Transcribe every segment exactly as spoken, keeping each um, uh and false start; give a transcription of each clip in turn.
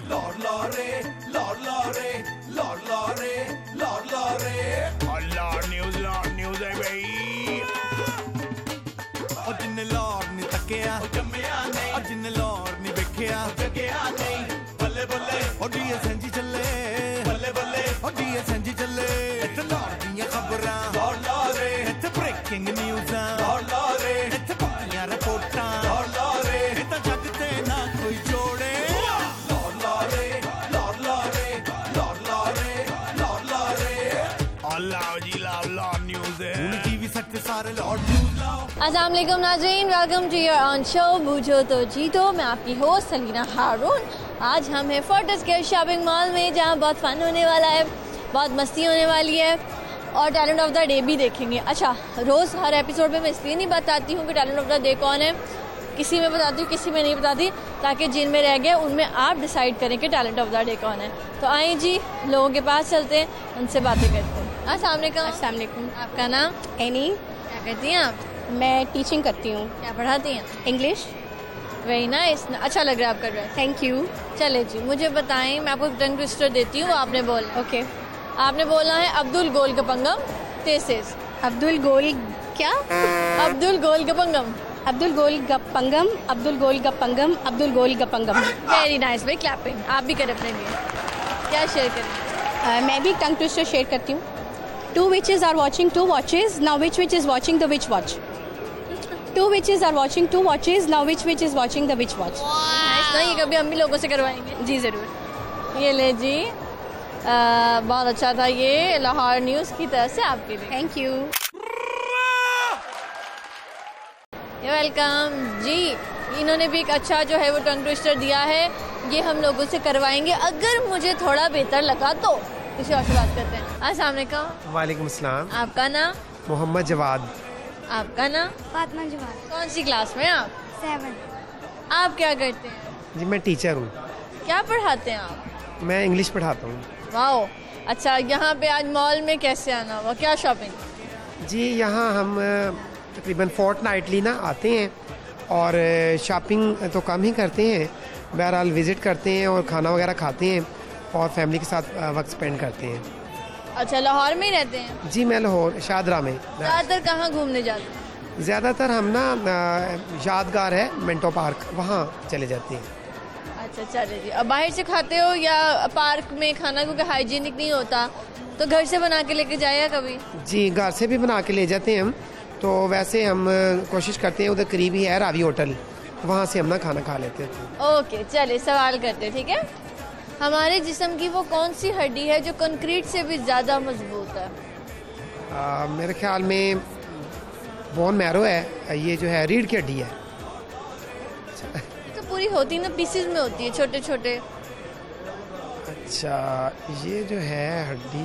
लॉर लॉरे लॉर लॉरे लॉर लॉरे लॉर लॉरे लॉर news लॉर news है भाई ओ जिन्ने लॉर नी तकिया जम्मिया नहीं ओ जिन्ने लॉर नी देखिया जगिया नहीं बल्ले बल्ले ओ डीए संजी चले बल्ले बल्ले ओ डीए संजी चले इत्थे लॉर दियां खबरां लॉर लॉरे इत्थे ब्रेकिंग न्यूज़ लॉर लॉरे इत्थे पक्कियां रिपोर्टां लॉर लॉरे इत्थे जग ते ना कोई जोड़े लॉर लॉरे लॉर लॉरे लॉर लॉरे लॉर लॉरे अल्लाह जी लाओ लॉर न्यूज़ है उन टीवी सेट पे सारे लॉर न्यूज़ लाओ। अस्सलाम वालेकुम नाज़रीन, welcome to your own show भूजो तो जीतो। मैं आपकी होस्ट अलीना हारून। आज हम हैं फोर्टिस के शॉपिंग मॉल में, जहाँ बहुत फन होने वाला है, बहुत मस्ती होने वाली है और टैलेंट ऑफ द डे भी देखेंगे। अच्छा, रोज़ हर एपिसोड में मैं इसलिए नहीं बताती हूँ कि टैलेंट ऑफ द डे कौन है, किसी में बताती हूँ किसी में नहीं बताती, ताकि जिन में रह गए उनमें आप डिसाइड करें कि टैलेंट ऑफ द डे कौन है। तो आइए जी, लोगों के पास चलते हैं, उनसे बातें करते हैं। अस्सलाम वालेकुम। अस्सलाम वालेकुम। आपका नाम? एनी। क्या करती हैं आप? मैं टीचिंग करती हूँ। क्या पढ़ाती हैं? इंग्लिश। वेरी नाइस, अच्छा लग रहा है आप कर रहे हैं। Thank you. चले जी, मुझे बताएं, मैं आपको टंग ट्विस्टर देती हूँ, आपने बोलना। ओके। आपने बोलना है अब्दुल गोल कपंगम तेसेस। अब्दुल गोल क्या? अब्दुल गोल कपंगम। अब्दुल गोल गप्पंगम। अब्दुल गोल गप्पंगम। अब्दुल गोल गप्पंगम। वेरी नाइस भाई, क्लैपिंग। आप भी करें अपने लिए। क्या शेयर करें? uh, मैं भी टंग ट्विस्टर शेयर करती हूँ। Two witches are watching two watches, now which witch is watching the witch watch. Two witches are watching two watches, now which witch is watching the witch watch. Nice ना, ये कभी हम भी लोगों से करवाएंगे। जी ज़रूर। ये ले जी, आ, बहुत अच्छा था ये लाहौर न्यूज़ की तरफ से आपके लिए। Thank you. वेलकम जी। इन्होंने भी एक अच्छा जो है वो टंग ट्विस्टर दिया है, ये हम लोगों से करवाएंगे। अगर मुझे थोड़ा बेहतर लगा तो किसी और से बात करते हैं। अस्सलाम वालेकुम। वालेकुम अस्सलाम। आपका नाम? मोहम्मद जवाद। आपका नाम? फातिमा जवाद। कौन सी क्लास में आप? सेवन। आप क्या करते हैं? जी मैं टीचर हूँ। क्या पढ़ाते हैं आप? मैं इंग्लिश पढ़ाता हूँ। वाओ, अच्छा। यहाँ पे आज मॉल में कैसे आना हुआ, क्या शॉपिंग? जी यहाँ हम अ, तकरीबन फोर्टनाइटली ना आते हैं और शॉपिंग तो कम ही करते हैं, बहरहाल विज़िट करते हैं और खाना वगैरह खाते हैं और फैमिली के साथ वक्त स्पेंड करते हैं। अच्छा, लाहौर में ही रहते हैं? जी मैं लाहौर शादरा में। ज़्यादातर कहाँ घूमने जाते हैं? ज़्यादातर हम ना अ, यादगार है मिंटो पार्क, वहाँ चले जाते हैं। अच्छा, चले जी। अब बाहर से खाते हो या पार्क में खाना, क्योंकि हाइजीनिक नहीं होता, तो घर से बना के लेके जाया कभी? जी घर से भी बना के ले जाते हैं हम, तो वैसे हम अ, कोशिश करते हैं, उधर करीब ही है रावी होटल, वहाँ से हम ना खाना खा लेते हैं। ओके, चले सवाल करते हैं, ठीक है। हमारे जिस्म की वो कौन सी हड्डी है जो कंक्रीट से भी ज़्यादा मजबूत है? आ, मेरे ख्याल में बोन मैरो है, ये जो है रीढ़ की हड्डी है। ये तो पूरी होती ना, पीसेस में होती है, छोटे छोटे। अच्छा, ये जो है हड्डी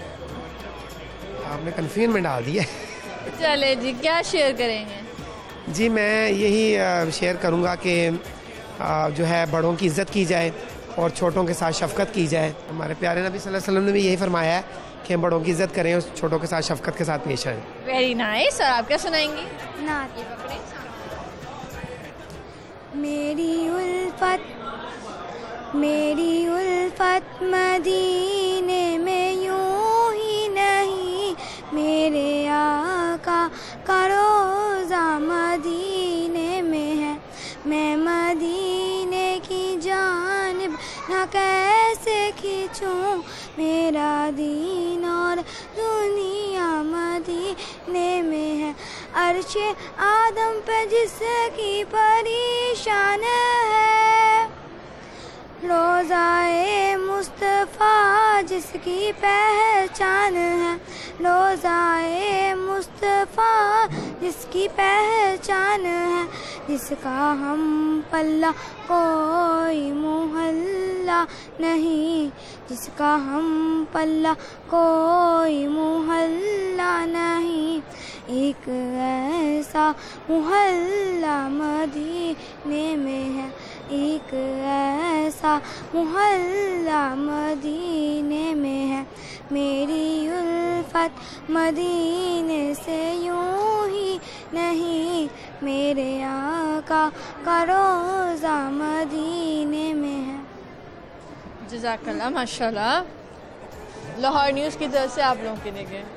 आपने कन्फ्यूजन में डाल दी है। चले जी, क्या शेयर करेंगे? जी मैं यही आ, शेयर करूँगा कि आ, जो है बड़ों की इज़्ज़त की जाए और छोटों के साथ शफ़क़त की जाए। हमारे प्यारे नबी सल्लल्लाहु अलैहि वसल्लम ने भी यही फरमाया है कि हम बड़ों की इज़्ज़त करें और छोटों के साथ शफ़क़त के साथ पेश आएँ। Very nice. और आप क्या सुनाएंगी? नात। मेरी उल्फत मेरी उल्फत मदीने में यूं ही नहीं, मेरे आका का रोज़ा मदीने में है। मैं मदीने की जानिब न कैसे खींचूं, मेरा दीन और दुनिया मदीने में है। अर्शे आदम पे जिसकी परेशान है, रोज़ाए मुस्तफ़ा जिसकी पहचान है। रोज़ाए मुस्तफ़ा जिसकी पहचान है, जिसका हम पल्ला कोई मुहल्ला नहीं, जिसका हम पल्ला कोई मुहल्ला नहीं। एक ऐसा मुहल्ला मदीने में है, एक ऐसा मुहल्ला मदीने में है। मेरी उल्फत मदीने से यूं ही नहीं, मेरे आका का रोज़ा मदीने में है। जज़ाकल्लाह, माशाल्लाह। लाहौर न्यूज़ की तरफ से आप लोगों के लिए गए,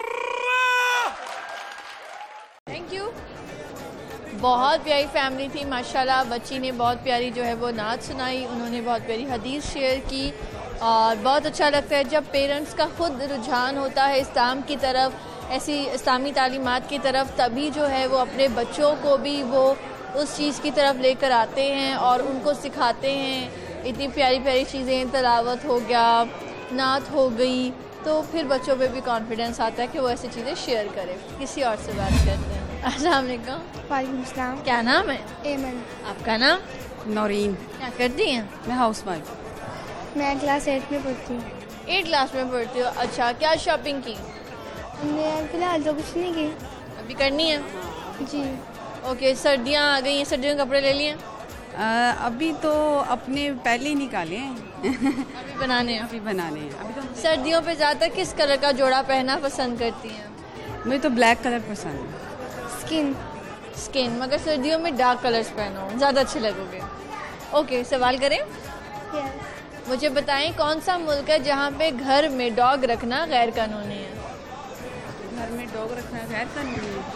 थैंक यू। बहुत प्यारी फैमिली थी माशाल्लाह। बच्ची ने बहुत प्यारी जो है वो नात सुनाई, उन्होंने बहुत प्यारी हदीस शेयर की और बहुत अच्छा लगता है जब पेरेंट्स का खुद रुझान होता है इस्लाम की तरफ, ऐसी इस्लामी तालीमात की तरफ, तभी जो है वो अपने बच्चों को भी वो उस चीज़ की तरफ लेकर आते हैं और उनको सिखाते हैं। इतनी प्यारी प्यारी चीज़ें, तलावत हो गया, नात हो गई, तो फिर बच्चों पे भी कॉन्फिडेंस आता है कि वो ऐसी चीज़ें शेयर करें। किसी और से बात करते हैं। अस्सलाम वालेकुम। वालेकुम सलाम। क्या नाम है? एमन। आपका नाम? नौरीन। क्या करती हैं? मैं हाउस वाइफ। मैं क्लास एट में पढ़ती हूँ। एट क्लास में पढ़ती हो, अच्छा। क्या शॉपिंग की? हमने फिलहाल तो कुछ नहीं की। अभी करनी है? जी। ओके, सर्दियाँ आ गई हैं, सर्दियों के कपड़े ले लिए? अभी तो अपने पहले ही निकाले हैं। अभी बनाने हैं? अभी बनाने हैं। अभी तो सर्दियों पे ज़्यादातर किस कलर का जोड़ा पहनना पसंद करती हैं? मुझे तो ब्लैक कलर पसंद है। स्किन। स्किन, मगर सर्दियों में डार्क कलर्स पहनो, ज़्यादा अच्छे लगोगे। ओके, सवाल करें? यस। मुझे बताएं कौन सा मुल्क है जहाँ पे घर में डॉग रखना गैर कानूनी है? घर में डॉग रखना गैर कानूनी है?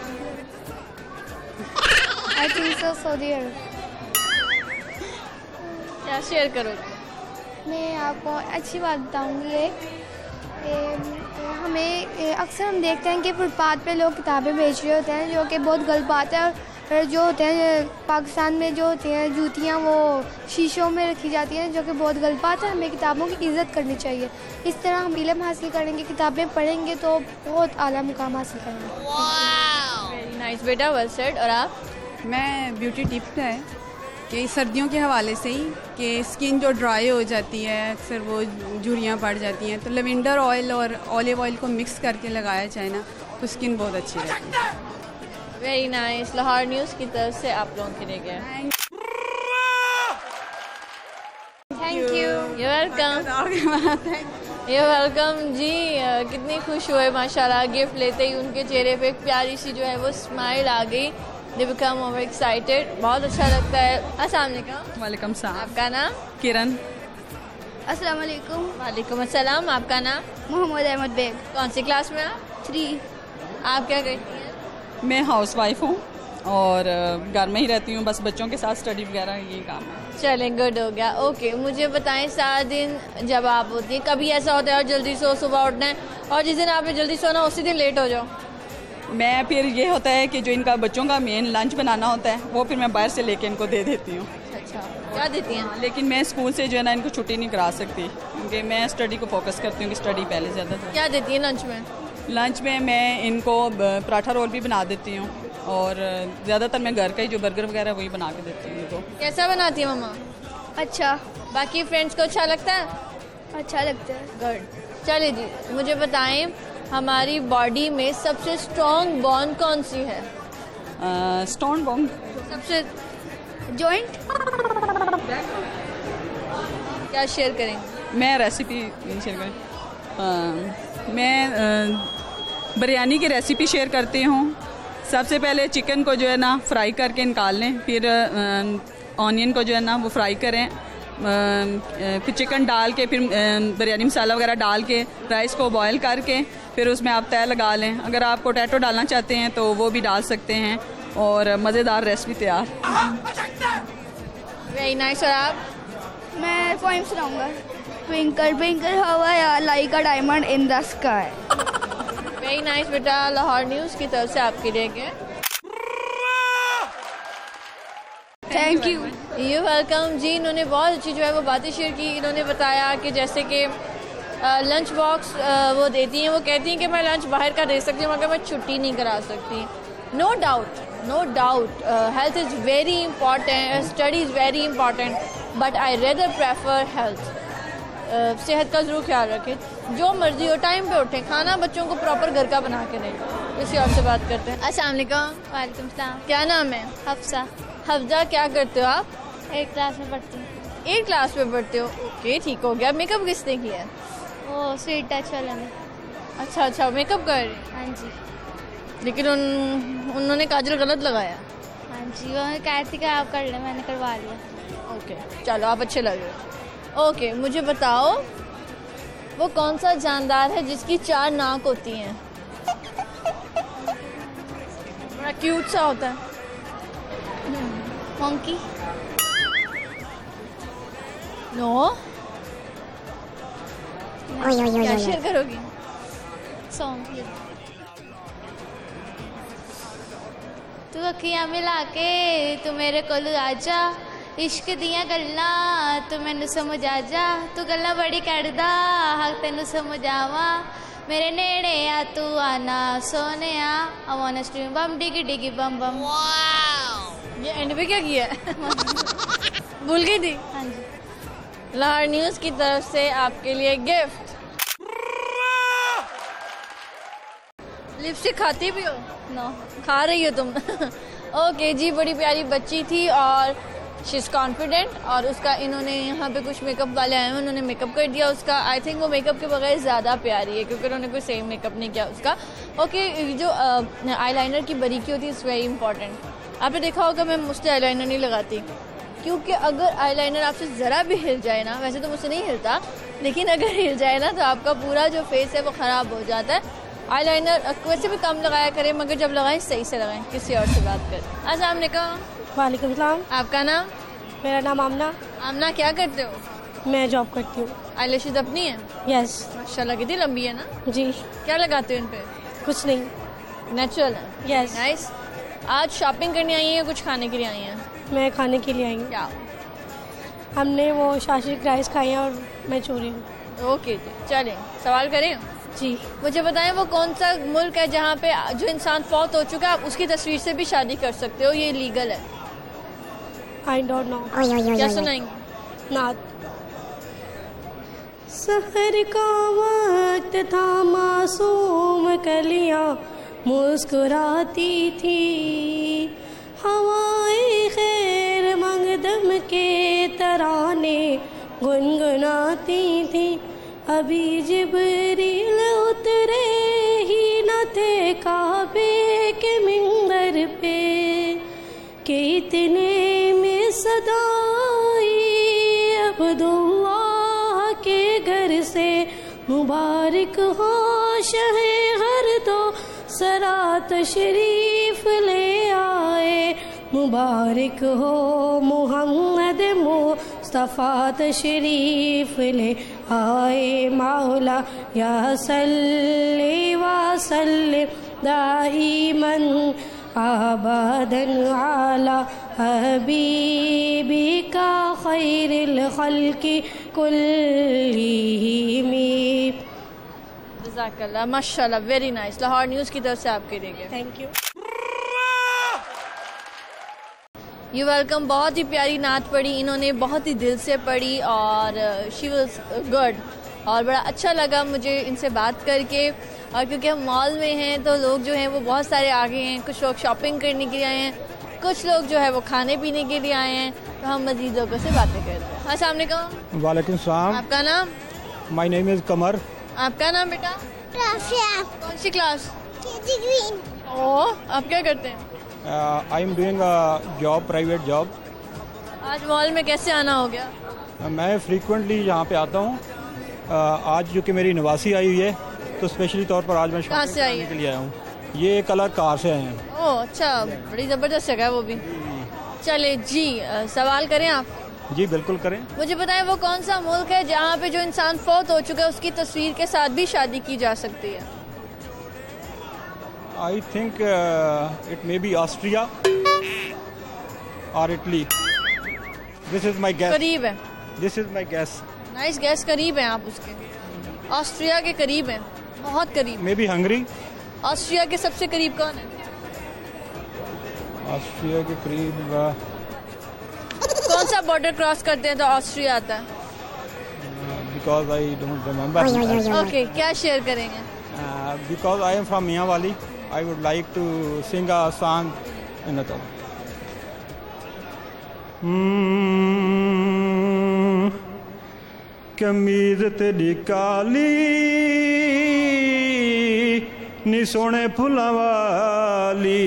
I think so Saudi Arabia. क्या शेयर करोगे? मैं आपको अच्छी बात बताऊंगी। एक हमें ए, अक्सर हम देखते हैं कि फुटपाथ पे लोग किताबें बेच रहे होते हैं, जो कि बहुत गलत बात है। और जो होते हैं पाकिस्तान में जो होती हैं जूतियाँ, वो शीशों में रखी जाती हैं, जो कि बहुत गलत बात है। हमें किताबों की इज़्ज़त करनी चाहिए। इस तरह हम इल्म हासिल करेंगे, किताबें पढ़ेंगे तो बहुत आला मुकाम हासिल करेंगे। वेरी नाइस बेटा, वेल सेड। और आप? मैं ब्यूटी टिप है कि सर्दियों के हवाले से ही कि स्किन जो ड्राई हो जाती है, अक्सर वो झुर्रियाँ पड़ जाती हैं, तो लेवेंडर ऑयल और ऑलिव ऑयल को मिक्स करके लगाया जाए ना तो स्किन बहुत अच्छी रहती है। Very nice. लाहौर न्यूज़ की तरफ से आप लोगों के लिए गए, thank you. You welcome. You welcome जी। कितनी खुश हुए माशाल्लाह, गिफ्ट लेते ही उनके चेहरे पे एक प्यारी सी जो है वो स्माइल आ गई। They become more excited। बहुत अच्छा लगता है। अस्सलाम वालेकुम। वालेकुम सलाम। आपका नाम? किरण। अस्सलाम वालेकुम। वालेकुम अस्सलाम। आपका नाम? मोहम्मद अहमद बेग। कौन सी क्लास में आप? थ्री। आप क्या करती हैं? मैं हाउस वाइफ हूँ और घर में ही रहती हूँ, बस बच्चों के साथ स्टडी वगैरह यही काम है। चलें, गुड हो गया। ओके, मुझे बताएं सारा दिन जब आप होती हैं, कभी ऐसा होता है और जल्दी सो, सुबह उठना है, और जिस दिन आपने जल्दी सोना उसी दिन लेट हो जाओ? मैं फिर ये होता है कि जो इनका बच्चों का मेन लंच बनाना होता है वो फिर मैं बाहर से लेके इनको दे देती हूँ। अच्छा, क्या देती हैं? लेकिन मैं स्कूल से जो है ना इनको छुट्टी नहीं करा सकती, क्योंकि मैं स्टडी को फोकस करती हूँ कि स्टडी पहले ज़्यादा। क्या देती हैं लंच में? लंच में मैं इनको पराठा रोल भी बना देती हूँ और ज़्यादातर मैं घर का ही जो बर्गर वगैरह वही बना के देती हूँ इनको। कैसा बनाती है मम्मा? अच्छा। बाकी फ्रेंड्स को अच्छा लगता है? अच्छा लगता है। गुड। चलिए जी, मुझे बताएं हमारी बॉडी में सबसे स्ट्रॉन्ग बोन कौन सी है? Stone bone. सबसे जॉइंट। क्या शेयर करेंगे? मैं रेसिपी शेयर करें मैं आ, बिरयानी की रेसिपी शेयर करती हूँ। सबसे पहले चिकन को जो है ना फ्राई करके निकाल लें, फिर ऑनियन को जो है ना वो फ्राई करें, फिर चिकन डाल के, फिर बिरयानी मसाला वगैरह डाल के राइस को बॉयल करके फिर उसमें आप तय लगा लें। अगर आप पोटैटो डालना चाहते हैं तो वो भी डाल सकते हैं और मज़ेदार रेसिपी तैयार। Very nice. और आप? मैं पोइम सुनाऊंगा। Twinkle twinkle how I like a diamond in the sky. Very nice बेटा। लाहौर न्यूज़ की तरफ से आपके लिए गए, थैंक यू। यू वेलकम जी। इन्होंने बहुत अच्छी जो है वो बातें शेयर की। इन्होंने बताया कि जैसे कि लंच बॉक्स वो देती हैं, वो कहती हैं कि मैं लंच बाहर का दे सकती हूँ मगर मैं छुट्टी नहीं करा सकती। No doubt, no doubt, health is very important, study is very important, but I rather prefer health. सेहत का ज़रूर ख्याल रखें, जो मर्जी हो टाइम पे उठें, खाना बच्चों को प्रॉपर घर का बना के दें। किसी और से बात करते हैं। अस्सलाम वालेकुम। वालेकुम सलाम। क्या नाम है? हफ्सा। हफ्जा, क्या करते हो आप? एट क्लास में पढ़ती हूँ। एट क्लास में पढ़ते हो? ओके, ठीक हो गया। मेकअप किसने किया है? वो स्वीट टच वाले में। अच्छा अच्छा, मेकअप कर रही हैं। हाँ जी। लेकिन उन उन्होंने काजल गलत लगाया। हाँ जी, वो कह थी कि आप कर लें, मैंने करवा लिया। ओके, चलो, आप अच्छे लग रहे हो। ओके, मुझे बताओ वो कौन सा जानदार है जिसकी चार नाक होती हैं? बड़ा क्यूट सा होता है। मंकी। नो, क्या शेयर करोगी? सॉन्ग। तू अखियां मिला के तू मेरे कोल आजा, इश्क दियां गल्लां तू मैनू समझ आ जा, तू गल्लां बड़ी करदा हक तेनू समझ आवा, मेरे नेड़े आ तू आना सोनिया, आई वांना स्ट्रीम बम डिगी डिगी बम बम। ये एंड पे क्या किया है? भूल गई थी। हाँ जी। लाहौर न्यूज़ की तरफ से आपके लिए गिफ्ट। लिपस्टिक खाती भी हो? नो। खा रही हो तुम? ओके जी, बड़ी प्यारी बच्ची थी और शी इज़ कॉन्फिडेंट, और उसका इन्होंने यहाँ पे कुछ मेकअप वाले आए हैं, उन्होंने मेकअप कर दिया उसका। आई थिंक वो मेकअप के बगैर ज़्यादा प्यारी है क्योंकि उन्होंने कोई सेम मेकअप नहीं किया उसका। ओके, जो आई लाइनर की बारीकी होती है इज़ वेरी इंपॉर्टेंट। आपने देखा होगा मैं मोस्टली आई लाइनर नहीं लगाती क्योंकि अगर आई लाइनर आपसे ज़रा भी हिल जाए ना, वैसे तो मुझसे नहीं हिलता, लेकिन अगर हिल जाए ना तो आपका पूरा जो फेस है वो ख़राब हो जाता है। आई लाइनर वैसे भी कम लगाया करें, मगर जब लगाएं सही से लगाएं। किसी और से बात करें। अस्सलाम वालेकुम। वालेकुम सलाम। आपका नाम? मेरा नाम आमना। आमना, क्या करते हो? मैं जॉब करती हूँ। आईलैशेस अपनी है? यस। माशाल्लाह कितनी लंबी है ना। जी। क्या लगाते हो इन पे? कुछ नहीं। नेचुरल है। यस। नाइस। आज शॉपिंग करने आई हैं या कुछ खाने के लिए आई हैं? मैं खाने के लिए आई हूँ। क्या? हमने वो शाशी राइस खाए हैं और मैं चोरी हूँ। ओके, चलें सवाल करें। जी। मुझे बताएं वो कौन सा मुल्क है जहाँ पे जो इंसान फौत हो चुका है आप उसकी तस्वीर से भी शादी कर सकते हो? ये लीगल है। I don't know. क्या सुनाएंगे? नात। सहर का वक्त था, मासूम कलियां मुस्कुराती थी, हवाएं खैर मगदम के तराने गुनगुनाती थी, अभी जिब्रील उतरे ही न थे काबे के मिंबर पे, कि इतने में सदाई अब्दुल्लाह के घर से, मुबारक हो शहे हर दो सरा तशरीफ ले आए, मुबारक हो मुहम्मद मुस्तफ़ा तशरीफ ले आए, मौला या सल्ली व सल्लिम दाइमन आबादन अला हबीबिका खैरिल खल्क़ि कुल्लिहिम। जज़ाकल्लाह, माशाल्लाह, वेरी नाइस। लाहौर न्यूज़ की तरफ से आपके लिए थैंक यू। You welcome. बहुत ही प्यारी नात पढ़ी इन्होंने, बहुत ही दिल से पढ़ी और शी वाज गुड, और बड़ा अच्छा लगा मुझे इनसे बात करके। और क्योंकि हम मॉल में हैं तो लोग जो हैं वो बहुत सारे आ गए हैं, कुछ लोग शॉपिंग करने के लिए आए हैं, कुछ लोग जो है वो खाने पीने के लिए आए हैं, तो हम मज़ीद लोगों से बातें करते हैं। अस्सलाम वालेकुम। वालेकुम सलाम। आपका नाम? My name is Qamar. आपका नाम बेटा? राफिया। कौन सी क्लास? KG green. ओह, आप क्या करते हैं? I am doing a job, private job. आज मॉल में कैसे आना हो गया? uh, मैं फ्रीक्वेंटली यहाँ पे आता हूँ। uh, आज जो कि मेरी नवासी आई हुई है तो स्पेशली तौर पर आज मैं कहाँ से आई शॉपिंग है? के लिए आया हूँ। ये कलर कार से आए हैं। ओह अच्छा, बड़ी ज़बरदस्त जगह है वो भी। चले जी, आ, सवाल करें आप? जी बिल्कुल करें। मुझे बताएं वो कौन सा मुल्क है जहाँ पे जो इंसान फौत हो चुका है उसकी तस्वीर के साथ भी शादी की जा सकती है? I think it may be Austria और Italy. This is my guess. करीब है। This is my guess. Nice guess, करीब हैं आप उसके। ऑस्ट्रिया के करीब हैं, बहुत करीब। May be Hungary. ऑस्ट्रिया के सबसे करीब कौन है? ऑस्ट्रिया के करीब कौन सा बॉर्डर क्रॉस करते हैं तो ऑस्ट्रिया आता है? Because I don't remember. Okay, क्या शेयर करेंगे? Because I am from Mianwali, I would like to sing a song in the कमीज तेरी काली नी सोने फुलां वाली,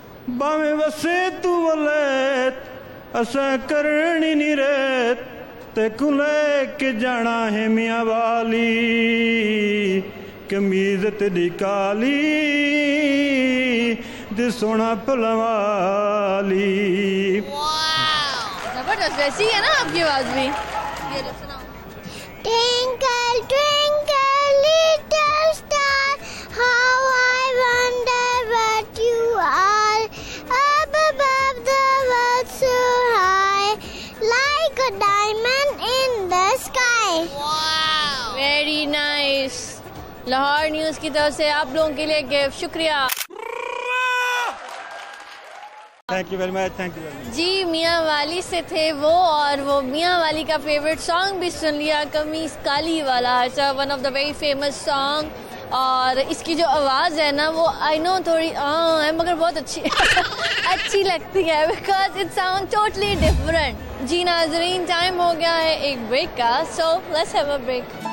बावें वसे तू वले असां करनी नी रे ते कुले के जाना है मियाँ वाली कमीज तेरी काली ते सोना पलवाली। जबरदस्त, वैसी है ना आपकी आवाज भी। ये लो सुनाओ। Twinkle twinkle little star, how I wonder what you are, up above the world so high, like a diamond in the sky. Wow, very nice। Lahore news की तरफ से आप लोगों के लिए गिफ्ट, शुक्रिया। Thank you very much, thank you very much. जी Mianwali से थे वो, और वो मियाँ वाली का फेवरेट सॉन्ग भी सुन लिया, कमीज काली वाला, it's one of the very famous song. और इसकी जो आवाज़ है ना वो आई नो थोड़ी हाँ है मगर बहुत अच्छी अच्छी लगती है, because it sound totally different. जी नाजरीन, टाइम हो गया है एक ब्रेक का, so let's have a break.